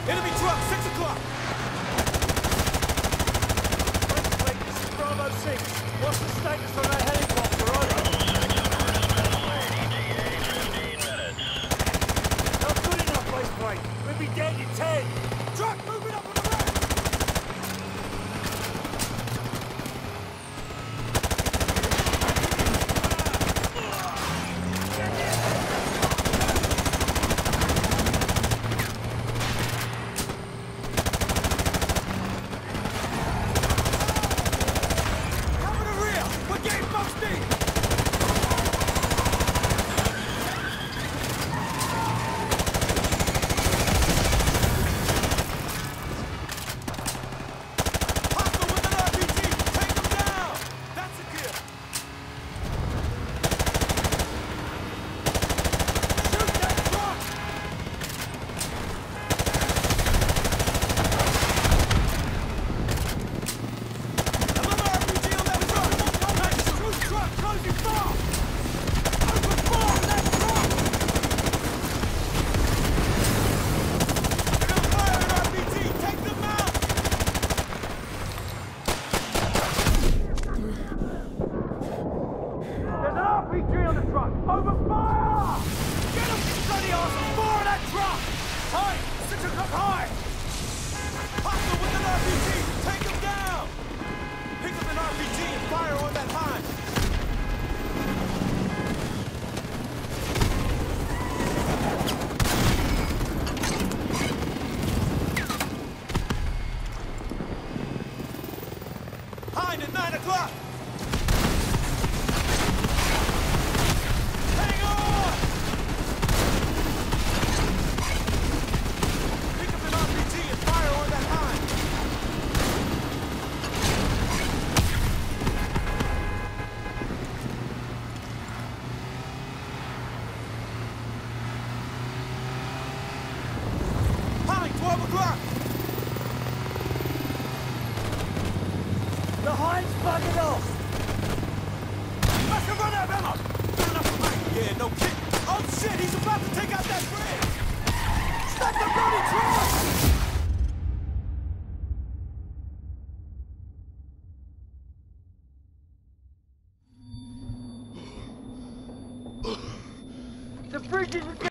Enemy truck, 6 o'clock! Wait, this is Bravo 6. What's the status on that helicopter, over? Not good enough, Westway. We'll be dead in 10. Truck, moving up on the left! Cover the rear! We're getting full speed! Hostile with an RPG! Take them down! That's a kill! Shoot that truck! Another RPG on that truck! Nice! Shoot truck! Closing fire! Open fire on that truck! They're gonna fire an RPG! Take them out! There's an RPG on the truck! Open fire! Get him, you bloody arse! Fire that truck! High! 6 o'clock high! Hostile with an RPG! Take him down! Pick up an RPG and fire on that hind! Hind at 9 o'clock! Hang on! Pick up an RPG and fire on that hind! Hind, 12 o'clock! The Hind's bugging off. Let's go run out of ammo! Good enough for me! Yeah, no kidding! Oh shit, he's about to take out that bridge! Stop the bloody truck! The bridge is